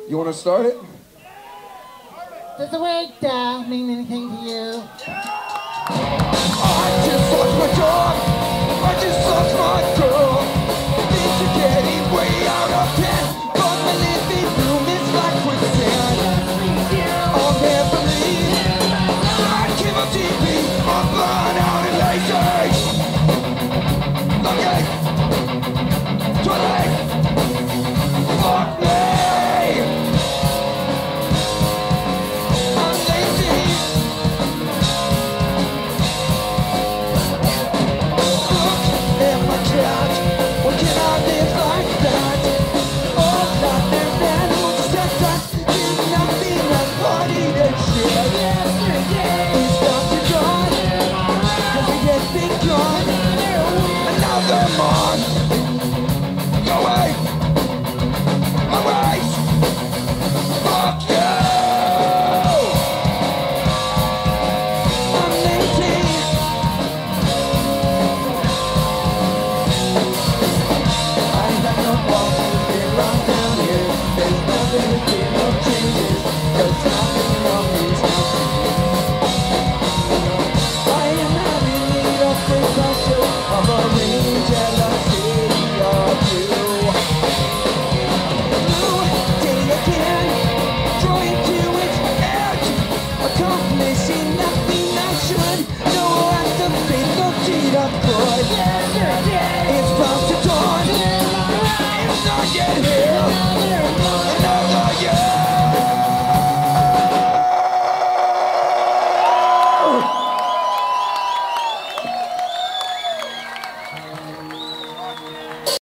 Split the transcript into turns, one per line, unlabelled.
You want to start it?
Does the word mean anything to you?
I just lost my dog. I just lost my girl. Things are getting way out of hand, but my living room is like quicksand. I'll never leave. I keep on TV. I'm blind out and lazy. Okay. Too late. Fuck me. It's about to dawn. It's not yet here.